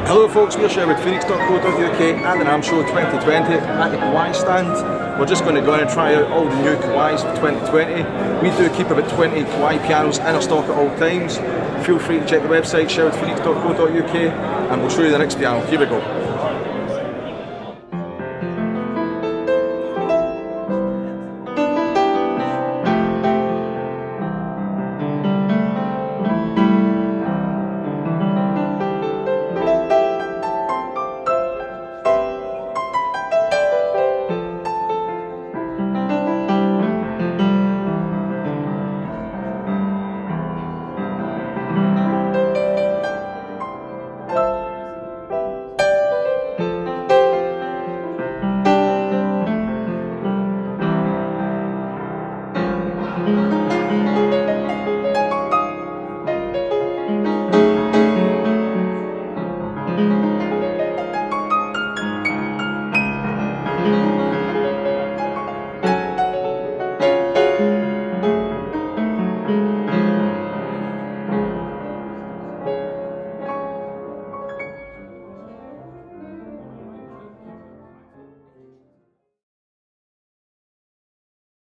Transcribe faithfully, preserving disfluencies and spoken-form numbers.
Hello folks, we're Sherwood Phoenix dot co dot U K and the NAMM Show twenty twenty at the KAWAI stand. We're just going to go in and try out all the new KAWAIs for twenty twenty. We do keep about twenty KAWAI pianos in our stock at all times. Feel free to check the website Sherwood Phoenix dot co dot U K and we'll show you the next piano. Here we go.